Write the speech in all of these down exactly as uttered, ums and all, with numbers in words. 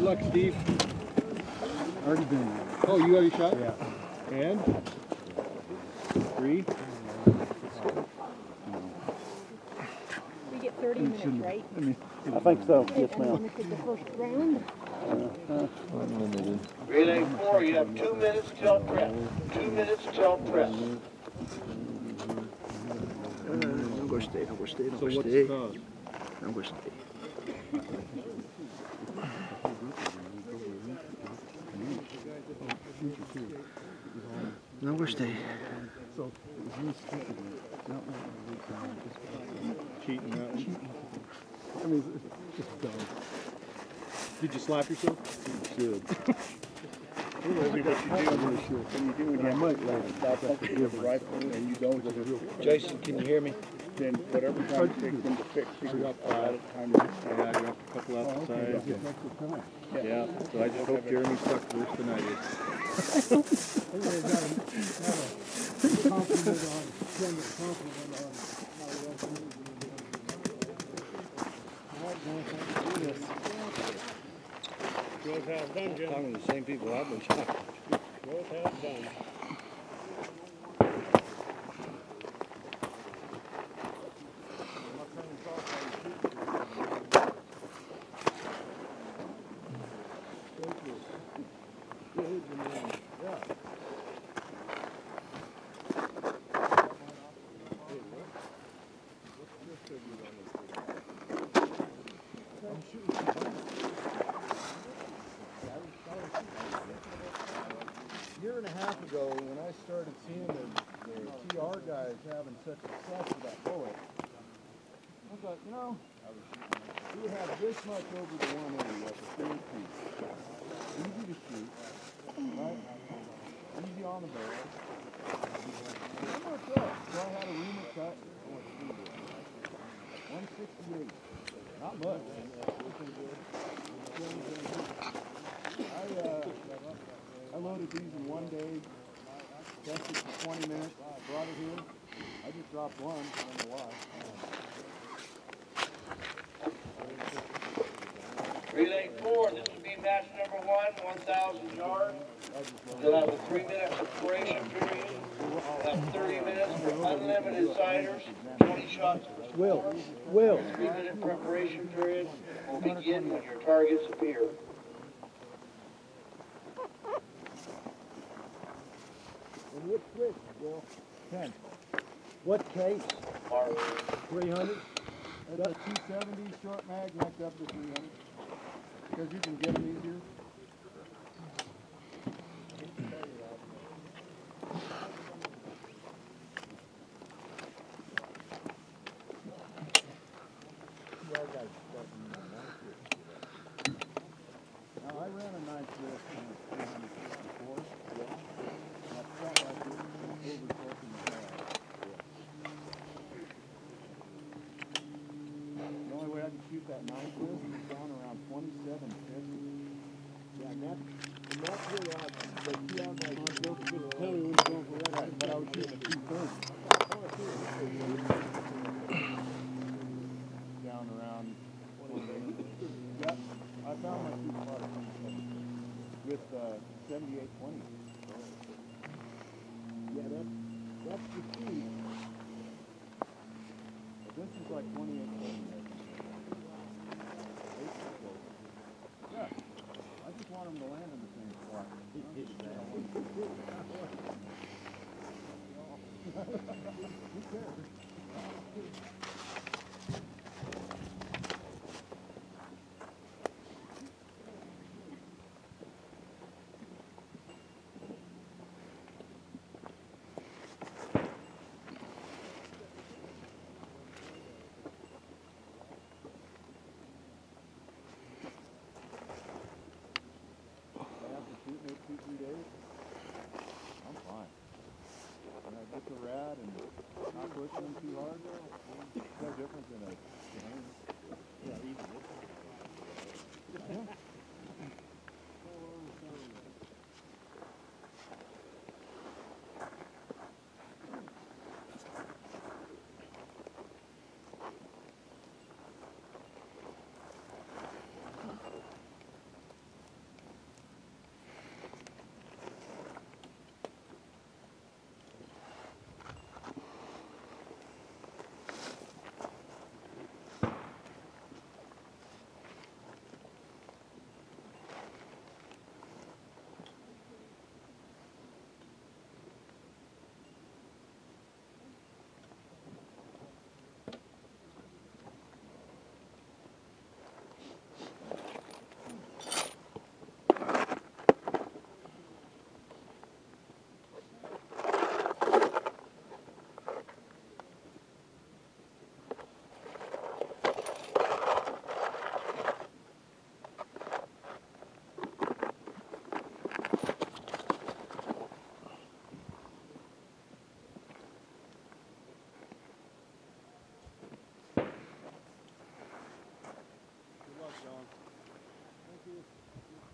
luck, Steve. Already been. Oh, you already shot? Yeah. And? Three? We get thirty minutes, right? I think so. Yes, And ma'am. then it's the first round. Unlimited. Relay four, you have two minutes till prep. Two minutes till prep. Não gostei, não gostei, não So what's gostei. the cause? Não gostei. Não gostei. Cheating that one. I mean, it's just dumb. Did you slap yourself? You should. What you do when you do when you might stop with a rifle and you don't with a real. Jason, can you hear me? Then whatever time it takes them to fix, I got a lot five. of time. Yeah, I got a couple out the side. Yeah, so I just hope Jeremy sucks worse than I did. Both have done, Jim. Talking to the same people I've been talking to. Both have done. A year and a half ago, when I started seeing the, the T R guys having such success with that bullet, I thought, you know, we have this much over the one area at the same piece. Easy to shoot, right? Easy on the barrel. I'm gonna throw it. So I had a reamer cut. one sixty-eight. Not much. I uh. I loaded these in one day, tested for twenty minutes, brought it here. I just dropped one, I don't know why. Relay four, this will be match number one, one thousand yards. You'll have a three minute preparation period. You'll have thirty minutes for unlimited siders, twenty shots per score. Will, Will. The three minute preparation period will begin when your targets appear. And which switch, Bill? ten. What case? Mark. three hundred? That's a two seventy short mag necked up to three hundred. Because you can get them easier. Now I ran a nice list in the three hundred sixty-four. And I felt like it was over-torquing the head. The only way I can shoot that nine twist is down around twenty-seven fifty. Yeah, and that's, and that's where I, the two out my built a good tell you what's going for that, but I was shooting a two thirty. Down around twenty-eight. Yeah, I found my sweet spot at twenty-seven with uh, seventy-eight twenty. Yeah, that's, that's the speed. But this is like twenty-eight twenty. Yeah, I just want them to land in the same spot. Who cares?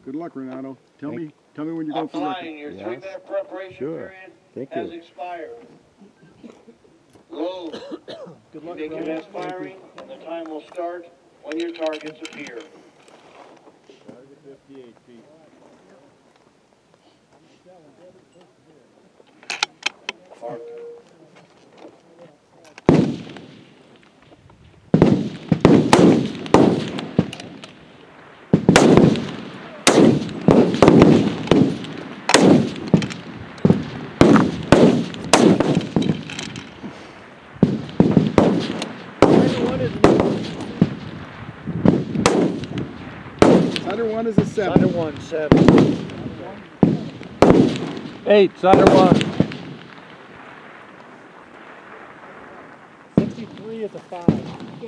Good luck, Renato. Tell me, tell me when you're going for record. Flying, your Yes. three-minute preparation Sure. period Thank has you. expired. Low. Good You luck, make your Renato. best firing, and the time will start when your targets appear. Target fifty-eight feet. Mark. Cider one is a seven. Cider one, seven. Eight, cider one. Sixty-three is a five.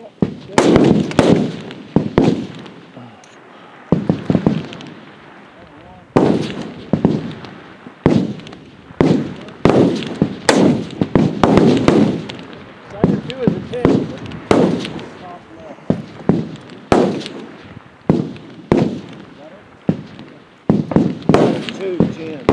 Cider two is a ten. Two, ten.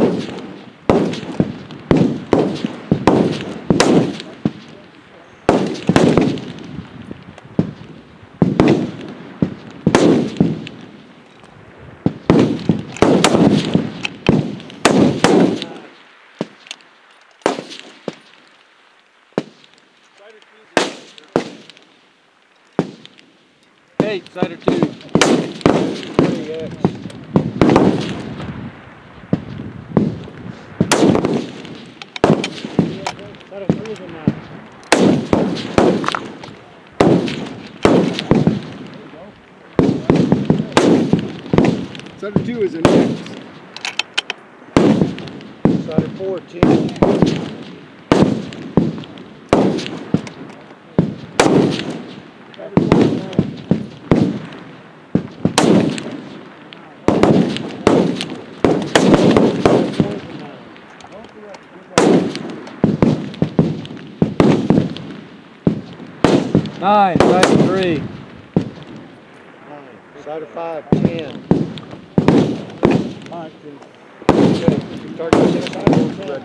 Eight, cider two. Three X. Cider three is a nine. Cider two is an X. Cider four, ten. Nine, cider three. Cider five, ten. Okay, target six, cider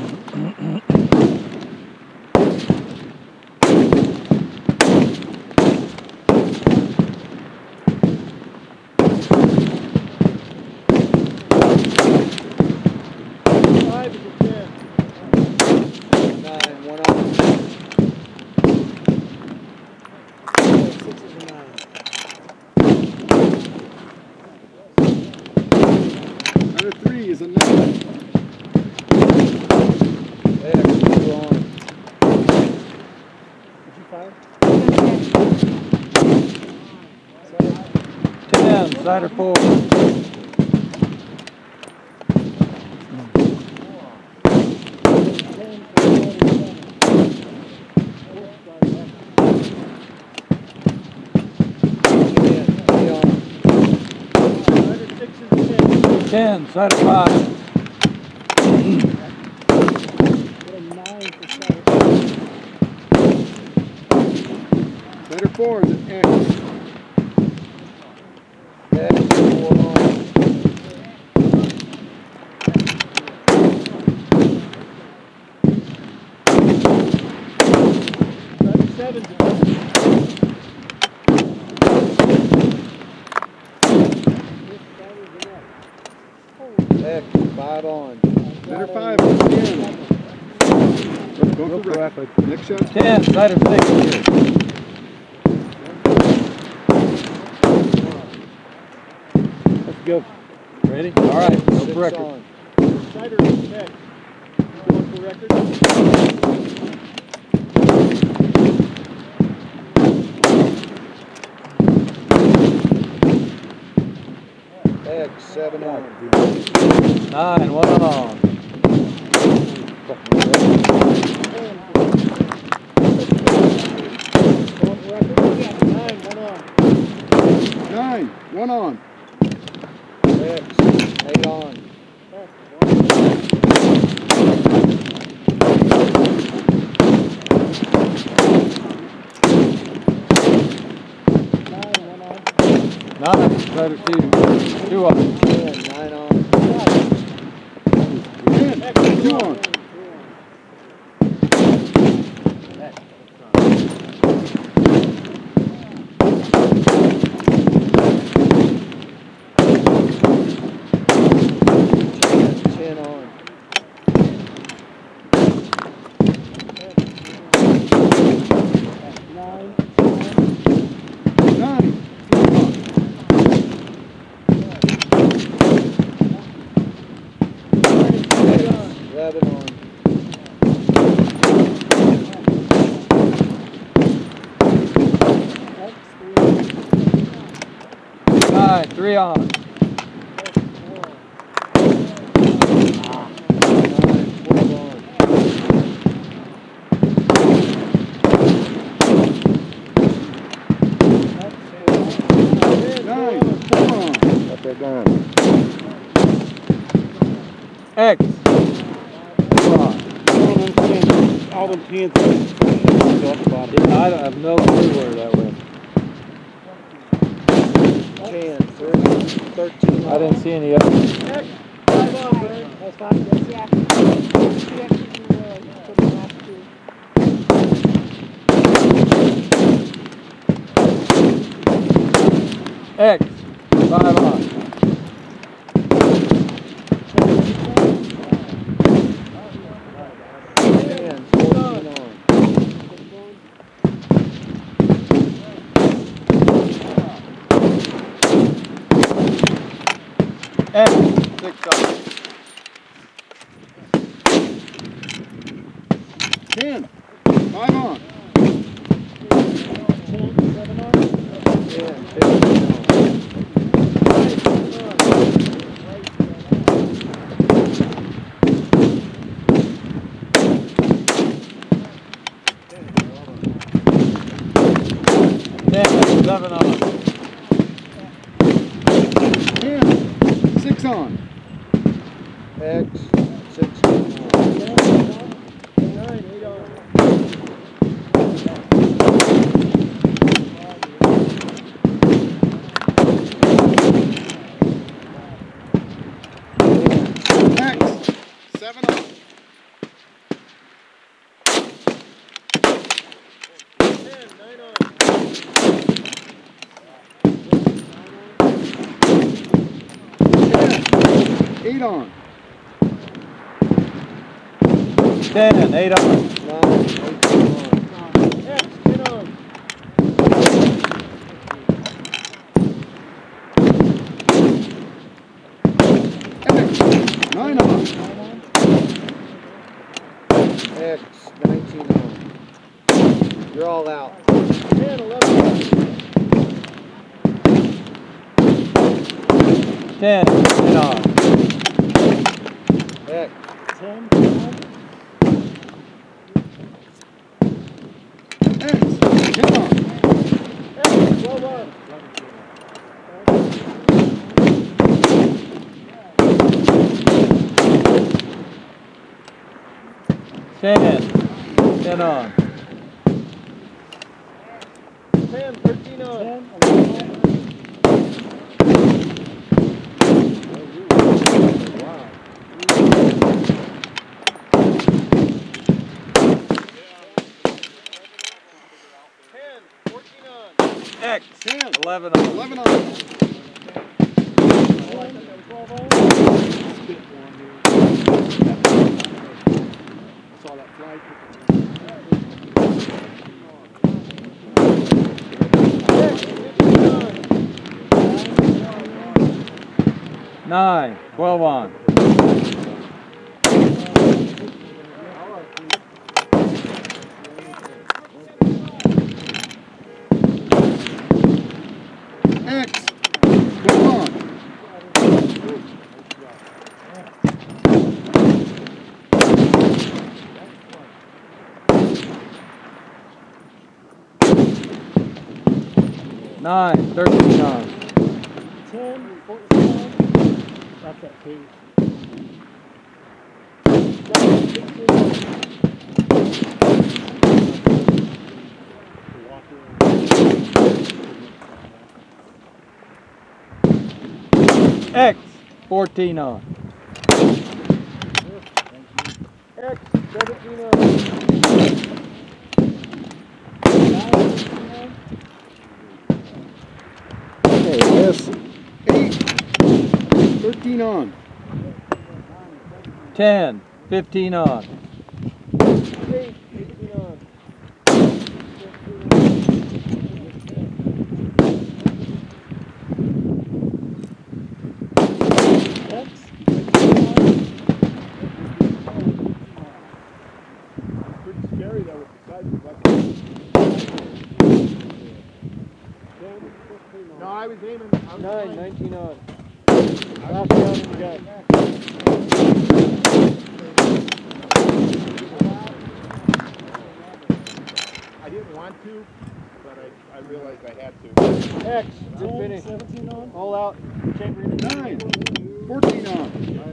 Five is a ten. nine, one on. Six is a nine. Cider three is a nine. X, two on. Did you fire? Ten, cider four. Ten, cider five. Cider four is an X. X, four on. Seven's a X, five on. Cider five is a ten. Go for record. Next shot. Ten, cider six. Let's go. Ready? All right, go for record. Cider is next. Going for record? X, seven on. Nine, one on. Going for record? Nine, one on. Nine, one on. X, eight on. Nine, cider two. Two on. Two on. Ten on. Nine. Nine. Eleven on. Nine, three on. They're gone. X. All them cans go at the bottom. I don't have no clue where that went. ten, thirteen. I didn't see any others. Five on, Brent. That's fine. Yes. Yeah. You actually do, uh, put the last two. X. Five on. ten, fourteen on. X. Six on. Ten. Five on. Ten, fifteen on. Ten. Seven on. Ten. Six on. X. Sixteen on. Nine, eight on. X. Seven on. Ten, nine on. Eight on. Ten. Eight on. Nine. Eighteen on. X, ten on. X. Nine on. X. Nineteen on. You're all out. Ten, eleven on. Ten. Ten on. X. Ten, twelve. X. Ten on. X, twelve on. Ten. Ten on. Ten, thirteen on. Ten, eleven on. Ten, fourteen on. X. Ten. Eleven on. Eleven on. twelve on. Spit one here. I saw that fly. Nine. Twelve on. X. Twelve on. Nine. Thirteen on. Ten, fourteen on. That's that page. Eleven, sixteen on. X. Fourteen on. seventeen on. Okay, yes. Eight. Thirteen on. ten, fifteen on. Eight, eighteen on. X, Pretty scary though with the size of the No, I was aiming. I was nine, aiming. nineteen on. Last round in the gun. I didn't want to, but I, I realized I had to. X, good finish. seventeen on. All out. Chamber. Nine. Fourteen on.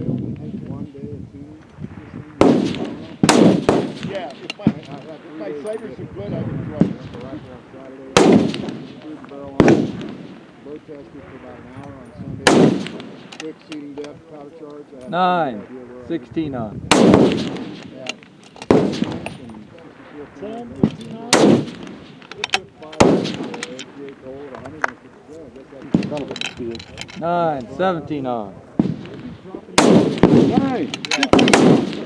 Yeah, if my, if my ciders are good, I can try it. Load tested for about an hour on Sunday. Quick seating depth, powder charge. I had nine, no idea where I sixteen on. was at. ten, fifteen on. nine, seventeen on. Nine. Fifteen on.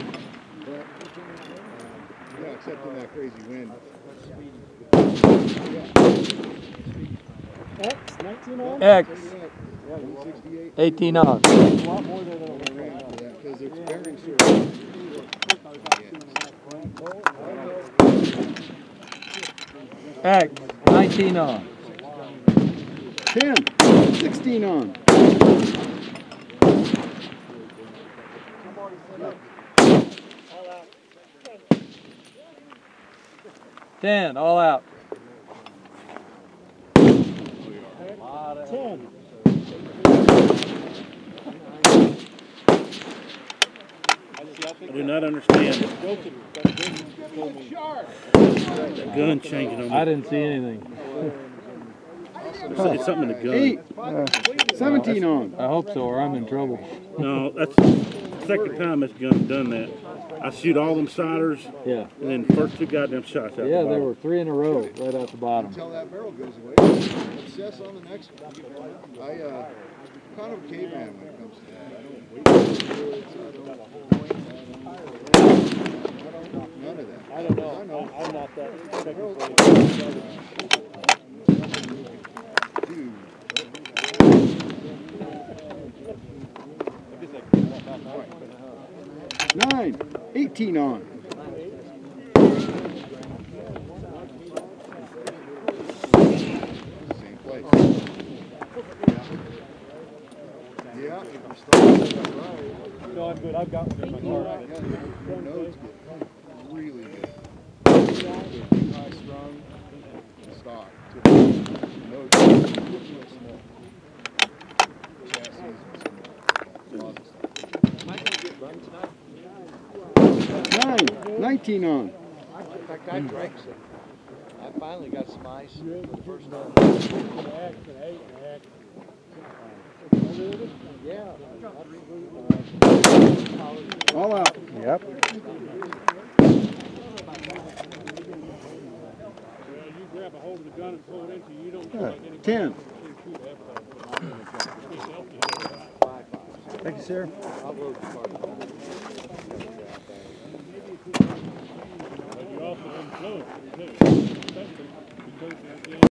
Yeah, except in that crazy wind. X, nineteen on. X, one sixty-eight. eighteen on. A lot more than it'll be right now. Because it's bearing service. X, nineteen on. ten. sixteen on. ten, all out. ten. I do not understand the gun changing on me. I didn't see anything. It's something in the gun. Eight. seventeen on. I hope so, or I'm in trouble. No, that's the second time this gun's done that. I shoot all them siders, Yeah. and then first two goddamn shots out Yeah, the there bottom. were three in a row right out the bottom. Until that barrel goes away. Obsess on the next one. I, uh, I'm kind of a caveman when it comes to that. I don't wait for words. I don't point. I don't, none of that. I don't know. I know. I'm not that technically. Dude. Nine. eighteen on. Same place. Yeah. Yeah, if you're starting that right. No, I'm good. I've got one in my car. Yeah, your notes get really good. Good, high strung, stock. Notes real small. Chassis and some Nine, nineteen on. That guy drinks it. I finally got some ice for the first time. Yeah. All out. Yep. You grab a hold of the gun and pull it into you, you don't feel like any Ten. Thank you, sir. I'll load the car. But you're also unclosed, too. Especially because